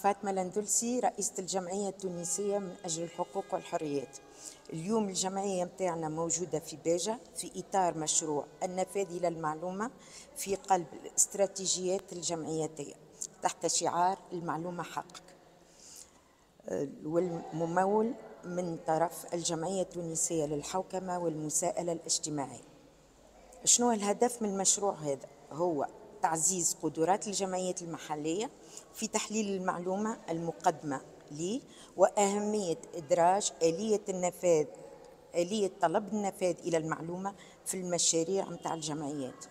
فاطمة لندلسي، رئيسة الجمعية التونسية من أجل الحقوق والحريات. اليوم الجمعية متاعنا موجودة في باجة في إطار مشروع النفاذ إلى المعلومة في قلب الاستراتيجيات الجمعيتية تحت شعار المعلومة حقك، والممول من طرف الجمعية التونسية للحوكمة والمساءلة الاجتماعية. شنو الهدف من المشروع هذا؟ هو تعزيز قدرات الجمعيات المحلية في تحليل المعلومة المقدمة لي، وأهمية إدراج آلية طلب النفاذ إلى المعلومة في المشاريع متاع الجمعيات.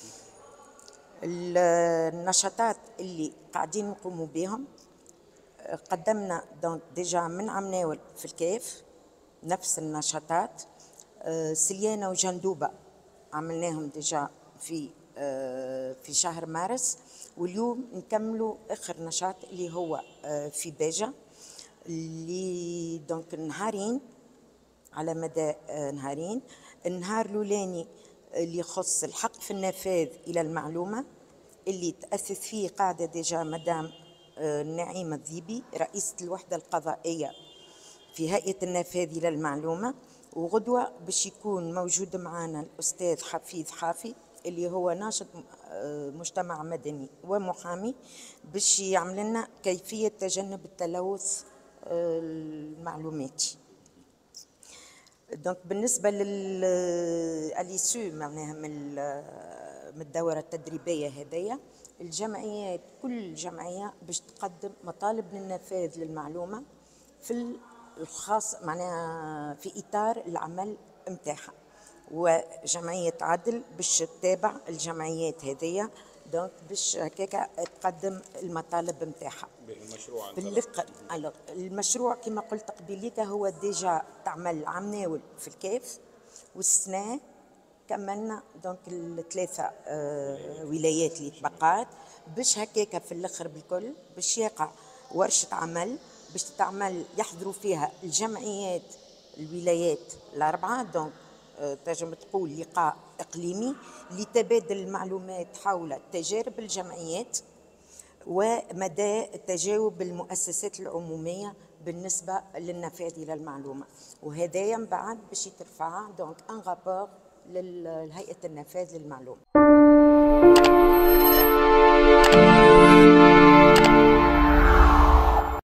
النشاطات اللي قاعدين نقوموا بهم، قدمنا ديجا من عمناول في الكيف نفس النشاطات، سليانة وجندوبة عملناهم ديجا في شهر مارس، واليوم نكملوا اخر نشاط اللي هو في باجة، اللي دونك نهارين على مدى نهارين. النهار الاولاني اللي يخص الحق في النفاذ الى المعلومه، اللي تاسس فيه قاعده ديجا مدام نعيمه الذيبي رئيسه الوحده القضائيه في هيئه النفاذ الى المعلومه. وغدوه باش يكون موجود معنا الاستاذ حفيظ حافي اللي هو ناشط مجتمع مدني ومحامي، باش يعمل لنا كيفيه تجنب التلوث المعلوماتي. دونك بالنسبه للاليسو معناها من الدوره التدريبيه هذيا، الجمعيات كل جمعيه باش تقدم مطالب للنفاذ للمعلومه في الخاص معناها في اطار العمل نتاعها، وجمعيه عدل باش تتابع الجمعيات هذيا دونك باش هكاك تقدم المطالب نتاعها. المشروع كما قلت قبيليك هو ديجا تعمل عمناول في الكيف، والسنة كملنا دونك الثلاثة ولايات اللي تبقات، باش هكاك في الاخر بالكل باش يقع ورشة عمل باش تتعمل يحضروا فيها الجمعيات الولايات الأربعة، دونك تنجم تقول لقاء إقليمي لتبادل المعلومات حول تجارب الجمعيات ومدى تجاوب المؤسسات العمومية بالنسبة للنفاذ إلى المعلومة. وهذايا من بعد باش يترفع دونك ان رابور لهيئة النفاذ للمعلومة.